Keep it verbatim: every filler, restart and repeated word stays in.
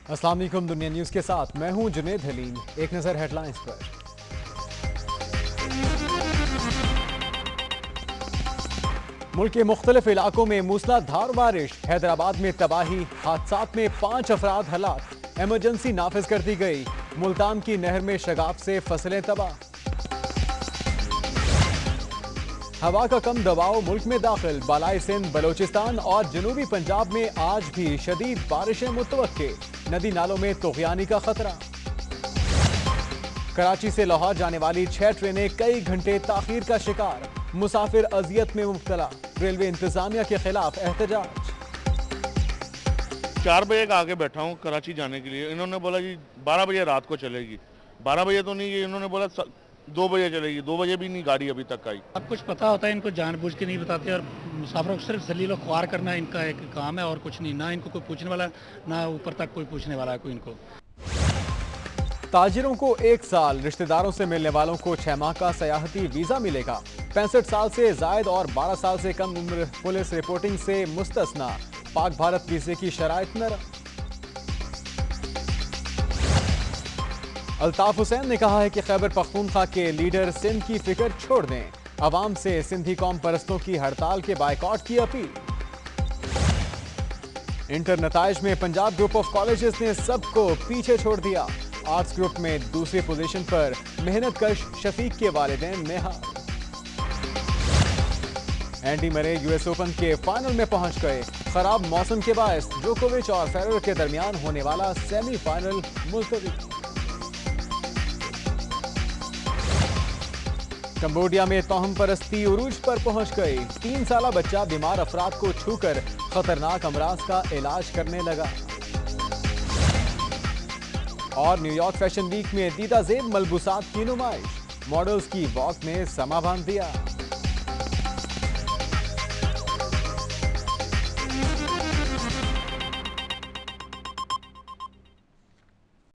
अस्सलाम वालेकुम, दुनिया न्यूज के साथ मैं हूं जुनेद हलीम। एक नजर हेडलाइंस पर। मुल्क के मुख्तलिफ इलाकों में मूसलाधार बारिश, हैदराबाद में तबाही, हादसात में पांच अफराद हलाक, इमरजेंसी नाफिज कर दी गई। मुल्तान की नहर में शगाफ से फसलें तबाह। हवा का कम दबाव मुल्क में दाखिल, बालाई सिंध, बलोचिस्तान और जनूबी पंजाब में आज भी शदीद बारिशें मुतवक्के। नदी नालों में तुग़यानी का खतरा। कराची से लाहौर जाने वाली छह ट्रेनें कई घंटे ताखीर का शिकार, मुसाफिर अजियत में मुब्तला। रेलवे इंतजामिया के खिलाफ एहतजाज। चार बजे का आगे बैठा हूँ कराची जाने के लिए, इन्होंने बोला जी बारह बजे रात को चलेगी। बारह बजे तो नहीं, इन्होंने बोला दो बजे चलेगी। दो बजे भी नहीं गाड़ी अभी तक आई। सब कुछ पता होता है, इनको जानबूझ के नहीं बताते और मुसाफिरों को सिर्फ जलील और ख्वार करना इनका एक काम है और कुछ नहीं। ना इनको कोई पूछने वाला, ना ऊपर तक कोई पूछने वाला है कोई इनको। ताजिरों को एक साल, रिश्तेदारों से मिलने वालों को छह माह का सयाहती वीजा मिलेगा। पैंसठ साल से जायद और बारह साल से कम उम्र पुलिस रिपोर्टिंग से मुस्तस्ना। पाक भारत वीजे की शराइत नरम। अल्ताफ हुसैन ने कहा है कि खैबर पख्तूनख्वा के लीडर सिंध की फिक्र छोड़ दें। अवाम से सिंधी कौम परस्तों की हड़ताल के बायकॉट की अपील। इंटर नताइज में पंजाब ग्रुप ऑफ कॉलेजेस ने सबको पीछे छोड़ दिया। आर्ट्स ग्रुप में दूसरी पोजीशन पर मेहनत कश शफीक के वालिदैन में हार। एंडी मरे यूएस ओपन के फाइनल में पहुंच गए। खराब मौसम के बायस जोकोविच और फेडरर के दरमियान होने वाला सेमीफाइनल मुलतवी। कंबोडिया में तोहम परस्ती उरूज पर पहुंच गई। तीन साला बच्चा बीमार अफराद को छूकर खतरनाक अमराज का इलाज करने लगा। और न्यूयॉर्क फैशन वीक में दीदा जेब मलबूसात की नुमाइश, मॉडल्स की वॉक ने समा बांध दिया।